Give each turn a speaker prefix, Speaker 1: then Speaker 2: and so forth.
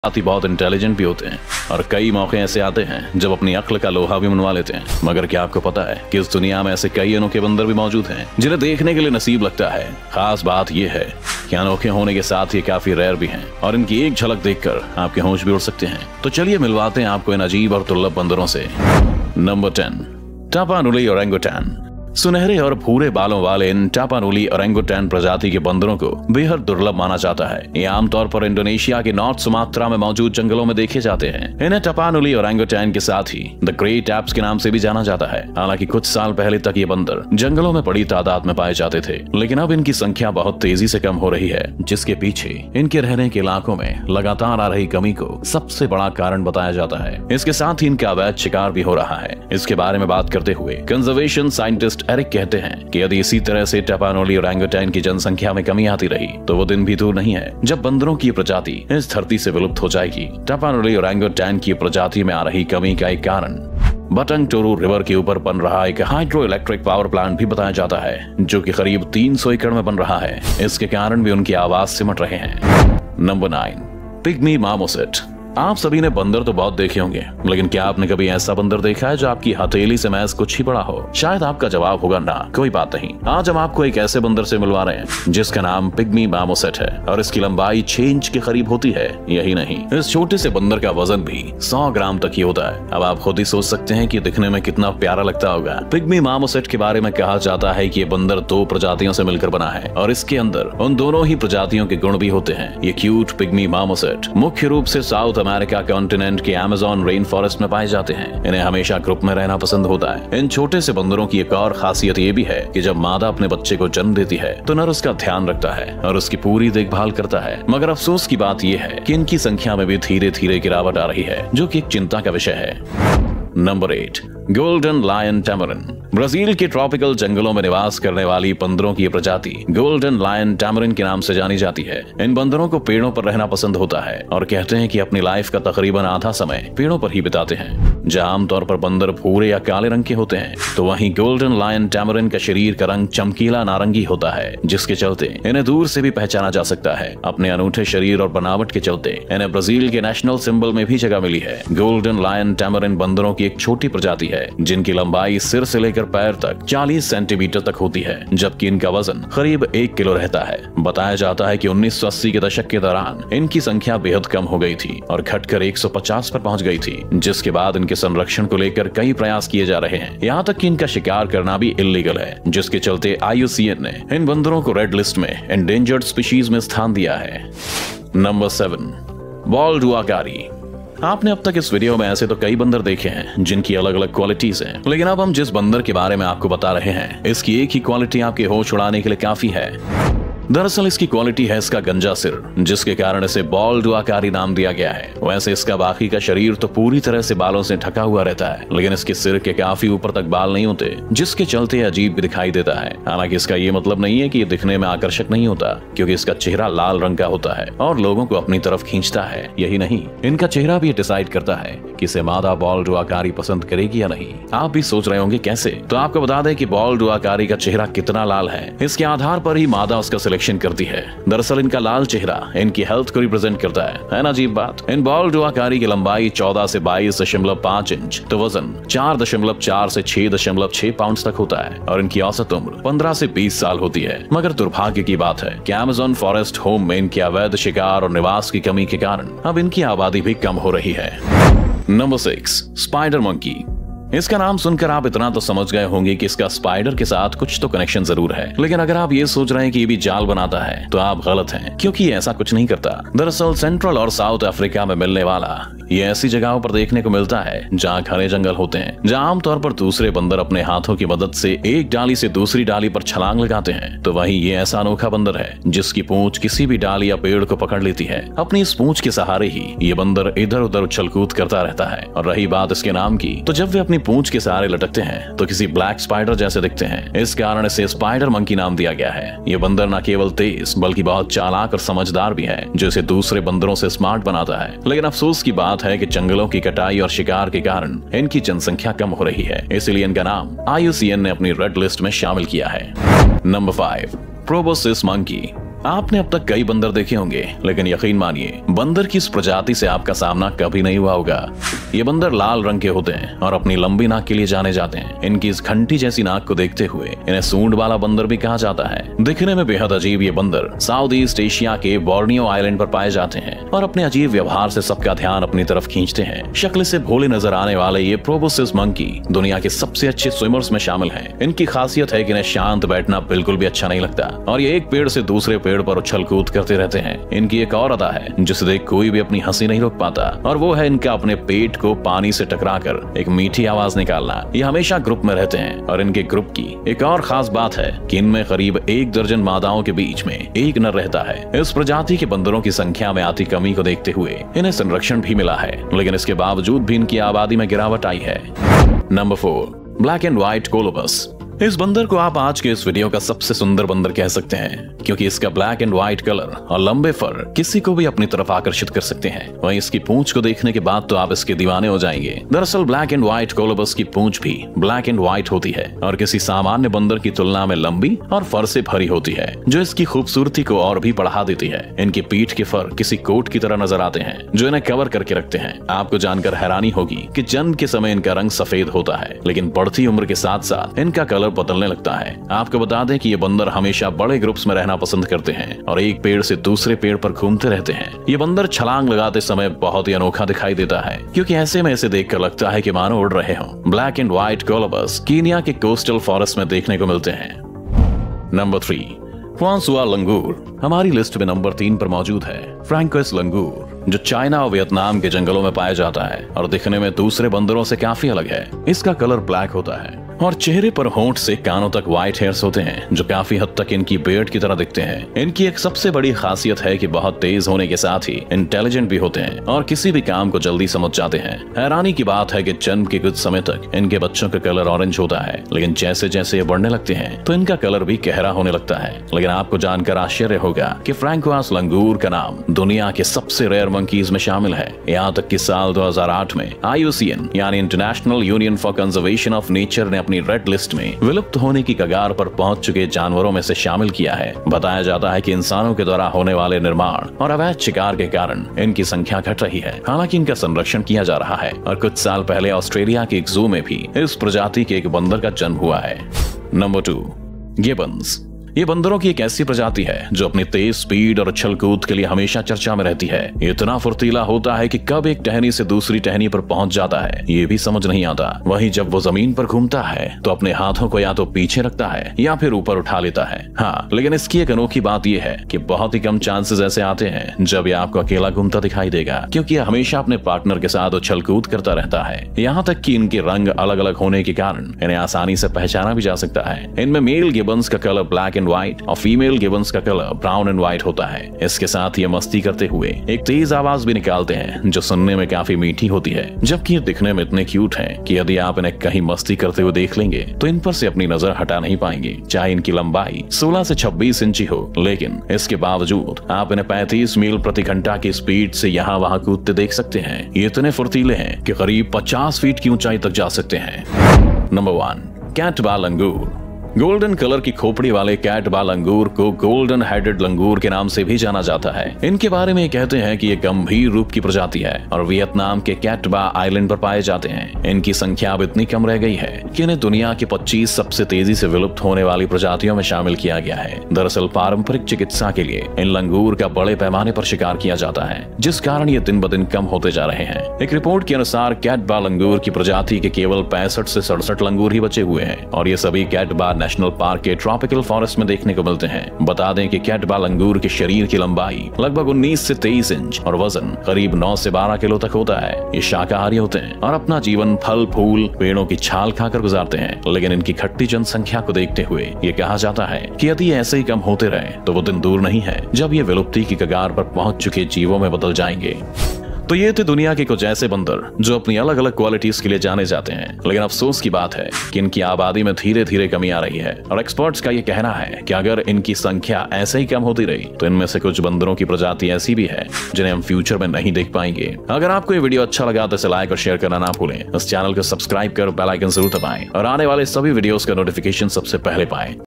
Speaker 1: साथ ही बहुत इंटेलिजेंट भी होते हैं और कई मौके ऐसे आते हैं जब अपनी अक्ल का लोहा भी मनवा लेते हैं। मगर क्या आपको पता है कि इस दुनिया में ऐसे कई अनोखे बंदर भी मौजूद हैं जिन्हें देखने के लिए नसीब लगता है। खास बात यह है कि अनोखे होने के साथ ये काफी रेयर भी हैं और इनकी एक झलक देखकर आपके होश भी उड़ सकते हैं। तो चलिए मिलवाते हैं आपको इन अजीब और दुर्लभ बंदरों से। Number 10, Tapanuli orangutan. सुनहरे और भूरे बालों वाले इन टापानुली ओरंगुटान प्रजाति के बंदरों को बेहद दुर्लभ माना जाता है। ये आमतौर पर इंडोनेशिया के नॉर्थ सुमात्रा में मौजूद जंगलों में देखे जाते हैं। इन्हें टापानुली ओरंगुटान के साथ ही द ग्रेट एप्स के नाम से भी जाना जाता है। हालांकि कुछ साल पहले तक ये बंदर जंगलों में बड़ी तादाद में पाए जाते थे, लेकिन अब इनकी संख्या बहुत तेजी से कम हो रही है, जिसके पीछे इनके रहने के इलाकों में लगातार आ रही कमी को सबसे बड़ा कारण बताया जाता है। इसके साथ ही इनका अवैध शिकार भी हो रहा है। इसके बारे में बात करते हुए कंजर्वेशन साइंटिस्ट एरिक कहते हैं कि यदि इसी तरह से टापानुली ओरंगुटान की जनसंख्या में कमी आती रही तो वो दिन भी दूर नहीं है जब बंदरों की प्रजाति इस धरती से विलुप्त हो जाएगी। टापानुली ओरंगुटान की प्रजाति में आ रही कमी का एक कारण बटंग टोरू रिवर के ऊपर बन रहा एक हाइड्रो इलेक्ट्रिक पावर प्लांट भी बताया जाता है, जो कि करीब 300 एकड़ में बन रहा है। इसके कारण भी उनकी आवाज सिमट रहे हैं। Number 9, pygmy marmoset. आप सभी ने बंदर तो बहुत देखे होंगे, लेकिन क्या आपने कभी ऐसा बंदर देखा है जो आपकी हथेली से महज कुछ ही बड़ा हो? शायद आपका जवाब होगा ना। कोई बात नहीं, आज हम आपको एक ऐसे बंदर से मिलवा रहे हैं जिसका नाम पिग्मी मार्मोसेट है और इसकी लंबाई 6 इंच के करीब होती है। यही नहीं, इस छोटे से बंदर का वजन भी 100 ग्राम तक ही होता है। अब आप खुद ही सोच सकते हैं कि दिखने में कितना प्यारा लगता होगा। पिग्मी मार्मोसेट के बारे में कहा जाता है कि ये बंदर 2 प्रजातियों से मिलकर बना है और इसके अंदर उन दोनों ही प्रजातियों के गुण भी होते हैं। ये क्यूट पिग्मी मार्मोसेट मुख्य रूप से साउथ अमेरिका कॉन्टिनेंट के अमेज़न रेन फॉरेस्ट में पाए जाते हैं। इन्हें हमेशा ग्रुप में रहना पसंद होता है। इन छोटे से बंदरों की एक और खासियत ये भी है कि जब मादा अपने बच्चे को जन्म देती है तो नर उसका ध्यान रखता है और उसकी पूरी देखभाल करता है। मगर अफसोस की बात यह है कि इनकी संख्या में भी धीरे धीरे गिरावट आ रही है, जो कि एक चिंता का विषय है। Number 8, golden lion tamarin. Brazil के ट्रॉपिकल जंगलों में निवास करने वाली बंदरों की प्रजाति गोल्डन लायन टैमरिन के नाम से जानी जाती है। इन बंदरों को पेड़ों पर रहना पसंद होता है और कहते हैं कि अपनी लाइफ का तकरीबन आधा समय पेड़ों पर ही बिताते हैं। जहां आमतौर पर बंदर भूरे या काले रंग के होते हैं, तो वहीं गोल्डन लायन टैमरिन का शरीर का रंग चमकीला नारंगी होता है, जिसके चलते इन्हें दूर से भी पहचाना जा सकता है। अपने अनूठे शरीर और बनावट के चलते इन्हें ब्राजील के नेशनल सिंबल में भी जगह मिली है। गोल्डन लायन टैमरिन बंदरों की एक छोटी प्रजाति है जिनकी लंबाई सिर से लेकर पैर तक 40 सेंटीमीटर तक होती है, जबकि इनका वजन करीब 1 किलो रहता है। बताया जाता है कि 1980 के दशक के दौरान इनकी संख्या बेहद कम हो गई थी और घटकर 150 पर पहुंच गई थी, जिसके बाद इनके संरक्षण को लेकर कई प्रयास किए जा रहे हैं। यहाँ तक कि इनका शिकार करना भी इल्लीगल है, जिसके चलते IUCN ने इन बंदरों को रेड लिस्ट में एंडेंजर्ड स्पीशीज में स्थान दिया है। Number 7, bald uakari. आपने अब तक इस वीडियो में ऐसे तो कई बंदर देखे हैं जिनकी अलग अलग क्वालिटीज हैं, लेकिन अब हम जिस बंदर के बारे में आपको बता रहे हैं, इसकी एक ही क्वालिटी आपके होश उड़ाने के लिए काफी है। दरअसल इसकी क्वालिटी है इसका गंजा सिर, जिसके कारण इसे बॉल्ड हुआकारी नाम दिया गया है। वैसे इसका बाकी का शरीर तो पूरी तरह से बालों से ढका हुआ रहता है, लेकिन इसके सिर के काफी ऊपर तक बाल नहीं होते, जिसके चलते अजीब भी दिखाई देता है। हालांकि इसका ये मतलब नहीं है कि ये दिखने में आकर्षक नहीं होता, क्योंकि इसका चेहरा लाल रंग का होता है और लोगों को अपनी तरफ खींचता है। यही नहीं, इनका चेहरा भी डिसाइड करता है कि इसे मादा बॉल्ड हुआकारी पसंद करेगी या नहीं। आप भी सोच रहे होंगे कैसे, तो आपको बता दें कि बॉल्ड हुआकारी का चेहरा कितना लाल है, इसके आधार पर ही मादा उसका सिलेक्शन करती है। दरअसल इनका लाल चेहरा इनकी हेल्थ को रिप्रेजेंट करता है ना अजीब बात। इन बॉल्ड हुआकारी की लंबाई 14 से 22.5 इंच, तो वजन 4.4 से 6.6 पाउंड तक होता है और इनकी औसत उम्र 15 से 20 साल होती है। मगर दुर्भाग्य की बात है कि अमेज़न फॉरेस्ट होम में इनके अवैध शिकार और निवास की कमी के कारण अब इनकी आबादी भी कम हो रही है। Number 6, spider monkey. इसका नाम सुनकर आप इतना तो समझ गए होंगे कि इसका स्पाइडर के साथ कुछ तो कनेक्शन जरूर है, लेकिन अगर आप ये सोच रहे हैं कि ये भी जाल बनाता है तो आप गलत हैं, क्योंकि ये ऐसा कुछ नहीं करता। दरअसल सेंट्रल और साउथ अफ्रीका में मिलने वाला ये ऐसी जगहों पर देखने को मिलता है जहाँ घने जंगल होते हैं, जहाँ आमतौर पर दूसरे बंदर अपने हाथों की मदद से एक डाली से दूसरी डाली पर छलांग लगाते हैं। तो वहीं ये ऐसा अनोखा बंदर है जिसकी पूंछ किसी भी डाली या पेड़ को पकड़ लेती है। अपनी इस पूंछ के सहारे ही ये बंदर इधर उधर उछल कूद करता रहता है। और रही बात इसके नाम की, तो जब वे अपनी पूंछ के सहारे लटकते हैं तो किसी ब्लैक स्पाइडर जैसे दिखते हैं। इस कारण इसे स्पाइडर मंकी नाम दिया गया है। ये बंदर न केवल तेज बल्कि बहुत चालाक और समझदार भी है, जो इसे दूसरे बंदरों से स्मार्ट बनाता है। लेकिन अफसोस की बात है कि जंगलों की कटाई और शिकार के कारण इनकी जनसंख्या कम हो रही है, इसलिए इनका नाम IUCN ने अपनी रेड लिस्ट में शामिल किया है। Number 5, proboscis monkey. आपने अब तक कई बंदर देखे होंगे, लेकिन यकीन मानिए बंदर की इस प्रजाति से आपका सामना कभी नहीं हुआ होगा। ये बंदर लाल रंग के होते हैं और अपनी लंबी नाक के लिए जाने जाते हैं। इनकी इस घंटी जैसी नाक को देखते हुए इन्हें सूंड वाला बंदर भी कहा जाता है। दिखने में बेहद अजीब ये बंदर साउथ ईस्ट एशिया के बोर्नियो आइलैंड पर पाए जाते हैं और अपने अजीब व्यवहार से सबका ध्यान अपनी तरफ खींचते हैं। शक्ल से भोले नजर आने वाले ये प्रोबोसिस मंकी दुनिया के सबसे अच्छे स्विमर्स में शामिल हैं। इनकी खासियत है कि इन्हें शांत बैठना बिल्कुल भी अच्छा नहीं लगता और ये एक पेड़ से दूसरे पेड़ पर उछल कूद करते रहते हैं। इनकी एक और अदा है जिसे देख कोई भी अपनी हंसी नहीं रोक पाता और वो है इनका अपने पेट को पानी से टकराकर एक मीठी आवाज निकालना। ये हमेशा ग्रुप में रहते हैं और इनके ग्रुप की एक और खास बात है कि इनमें करीब 1 दर्जन मादाओं के बीच में एक नर रहता है। इस प्रजाति के बंदरों की संख्या में आती कमी को देखते हुए इन्हें संरक्षण भी मिला है, लेकिन इसके बावजूद भी इनकी आबादी में गिरावट आई है। Number 4, black and white colobus. इस बंदर को आप आज के इस वीडियो का सबसे सुंदर बंदर कह सकते हैं, क्योंकि इसका ब्लैक एंड व्हाइट कलर और लंबे फर किसी को भी अपनी तरफ आकर्षित कर सकते हैं। वहीं इसकी पूंछ को देखने के बाद तो आप इसके दीवाने हो जाएंगे। दरअसल ब्लैक एंड व्हाइट कोलोबस की पूंछ भी ब्लैक एंड व्हाइट होती है और किसी सामान्य बंदर की तुलना में लंबी और फर से भरी होती है, जो इसकी खूबसूरती को और भी बढ़ा देती है। इनकी पीठ के फर किसी कोट की तरह नजर आते हैं जो इन्हें कवर करके रखते हैं। आपको जानकर हैरानी होगी कि जन्म के समय इनका रंग सफेद होता है, लेकिन बढ़ती उम्र के साथ साथ इनका कलर बदलने लगता है। आपको बता दें कि ये बंदर हमेशा बड़े ग्रुप्स में रहना पसंद करते हैं और एक पेड़ से दूसरे पेड़ पर घूमते रहते हैं। ये बंदर छलांग लगाते समय बहुत ही अनोखा दिखाई देता है, क्योंकि ऐसे में इसे देखकर लगता है कि मानो उड़ रहे हों। Black and white colobus Kenya के कोस्टल फॉरेस्ट में देखने को मिलते हैं। Number 3, Francois langur. हमारी लिस्ट में नंबर 3 पर मौजूद है फ्रैंकोइस लंगूर, जो चाइना और वियतनाम के जंगलों में पाया जाता है और दिखने में दूसरे बंदरों से काफी अलग है। इसका कलर ब्लैक होता है और चेहरे पर होंठ से कानों तक व्हाइट हेयर्स होते हैं, जो काफी हद तक इनकी बियर्ड की तरह दिखते हैं। इनकी एक सबसे बड़ी खासियत है कि बहुत तेज होने के साथ ही इंटेलिजेंट भी होते हैं और किसी भी काम को जल्दी समझ जाते हैं। हैरानी की बात है कि जन्म के कुछ समय तक इनके बच्चों का कलर ऑरेंज होता है, लेकिन जैसे जैसे ये बढ़ने लगते हैं तो इनका कलर भी गहरा होने लगता है। लेकिन आपको जानकर आश्चर्य होगा कि फ्रैंकोइस लंगूर का नाम दुनिया के सबसे रेयर मंकीज में शामिल है। यहाँ तक कि साल 2008 में IUCN यानी international union for conservation of nature ने अपनी रेड लिस्ट में विलुप्त होने की कगार पर पहुंच चुके जानवरों में से शामिल किया है। बताया जाता है कि इंसानों के द्वारा होने वाले निर्माण और अवैध शिकार के कारण इनकी संख्या घट रही है। हालांकि इनका संरक्षण किया जा रहा है और कुछ साल पहले ऑस्ट्रेलिया के एक जू में भी इस प्रजाति के एक बंदर का जन्म हुआ है। Number 2, gibbons. ये बंदरों की एक ऐसी प्रजाति है जो अपनी तेज स्पीड और उछल कूद के लिए हमेशा चर्चा में रहती है। इतना फुर्तीला होता है कि कब एक टहनी से दूसरी टहनी पर पहुंच जाता है ये भी समझ नहीं आता। वहीं जब वो जमीन पर घूमता है तो अपने हाथों को या तो पीछे रखता है या फिर ऊपर उठा लेता है। हाँ, लेकिन इसकी एक अनोखी बात यह है कि बहुत ही कम चांसेस ऐसे आते हैं जब ये आपको अकेला घूमता दिखाई देगा, क्योंकि ये हमेशा अपने पार्टनर के साथ उछल कूद करता रहता है। यहाँ तक कि इनके रंग अलग अलग होने के कारण इन्हें आसानी से पहचाना भी जा सकता है। इनमें मेल गिबन्स का कलर ब्लैक एंड व्हाइट और फीमेल गिबन्स का कलर ब्राउन एंड व्हाइट होता है। इसके साथ ये मस्ती करते हुए एक तेज आवाज भी निकालते हैं जो सुनने में काफी मीठी होती है, जबकि ये दिखने में इतने क्यूट हैं कि यदि आप इन्हें कहीं मस्ती करते हुए देख लेंगे तो इन पर से अपनी नजर हटा नहीं पाएंगे। चाहे इनकी लंबाई 16 से 26 इंची हो, लेकिन इसके बावजूद आप इन्हें 35 मील प्रति घंटा की स्पीड से यहाँ वहाँ कूदते देख सकते हैं। ये इतने फुर्तीले हैं कि करीब 50 फीट की ऊंचाई तक जा सकते हैं। Number 1, Cat Ba langur. Golden colour की खोपड़ी वाले कैटबा लंगूर को गोल्डन हेडेड लंगूर के नाम से भी जाना जाता है। इनके बारे में कहते हैं कि ये गंभीर रूप की प्रजाति है और वियतनाम के कैटबा आइलैंड पर पाए जाते हैं। इनकी संख्या अब इतनी कम रह गई है कि इन्हें दुनिया की 25 सबसे तेजी से विलुप्त होने वाली प्रजातियों में शामिल किया गया है। दरअसल पारंपरिक चिकित्सा के लिए इन लंगूर का बड़े पैमाने पर शिकार किया जाता है, जिस कारण ये दिन ब दिन कम होते जा रहे हैं। एक रिपोर्ट के अनुसार कैटबा लंगूर की प्रजाति के केवल 65 से 67 लंगूर ही बचे हुए हैं और ये सभी कैटबा नेशनल पार्क के ट्रॉपिकल फॉरेस्ट में देखने को मिलते हैं। बता दें कि कैटबा लंगूर के शरीर की लंबाई लगभग 19 से 23 इंच और वजन करीब 9 से 12 किलो तक होता है। ये शाकाहारी होते हैं और अपना जीवन फल फूल पेड़ों की छाल खाकर गुजारते हैं, लेकिन इनकी घटती जनसंख्या को देखते हुए ये कहा जाता है कि यदि ये ऐसे ही कम होते रहे तो वो दिन दूर नहीं है जब ये विलुप्ति की कगार पर पहुंच चुके जीवों में बदल जाएंगे। तो ये थे दुनिया के कुछ ऐसे बंदर जो अपनी अलग अलग क्वालिटीज के लिए जाने जाते हैं, लेकिन अफसोस की बात है कि इनकी आबादी में धीरे धीरे कमी आ रही है और एक्सपर्ट्स का ये कहना है कि अगर इनकी संख्या ऐसे ही कम होती रही तो इनमें से कुछ बंदरों की प्रजाति ऐसी भी है जिन्हें हम फ्यूचर में नहीं देख पाएंगे। अगर आपको ये वीडियो अच्छा लगा तो इसे लाइक और शेयर करना ना भूलें। इस चैनल को सब्सक्राइब कर बेल आइकन जरूर दबाएं और आने वाले सभी वीडियोस का नोटिफिकेशन सबसे पहले पाएं।